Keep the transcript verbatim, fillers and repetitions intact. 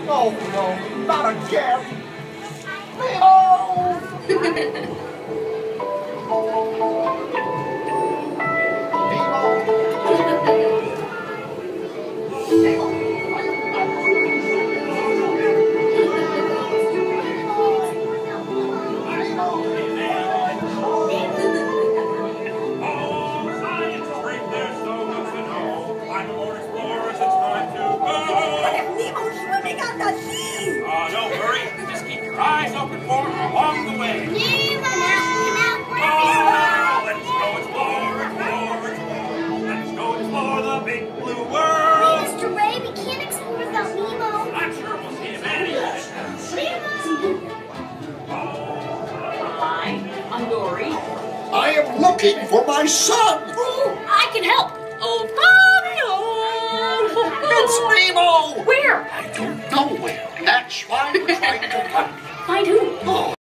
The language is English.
Oh no, not again! Nemo! Eyes open for him along the way. Nemo! Nemo! Oh, let's go explore, explore, explore. Let's go explore the big blue world. Wait, Mister Ray, we can't explore without Nemo. I'm sure we'll see him anyway. Nemo! Hi, I'm Dory. I am looking for my son! Oh, I can help. Oh, It's Nemo! Where? I don't know where. That's why I'm trying to find him. Find who?